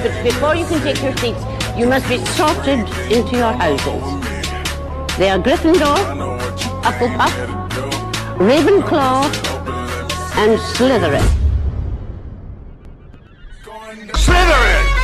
but before you can take your seats, you must be sorted into your houses. They are Gryffindor, Hufflepuff, Ravenclaw, and Slytherin. Slytherin!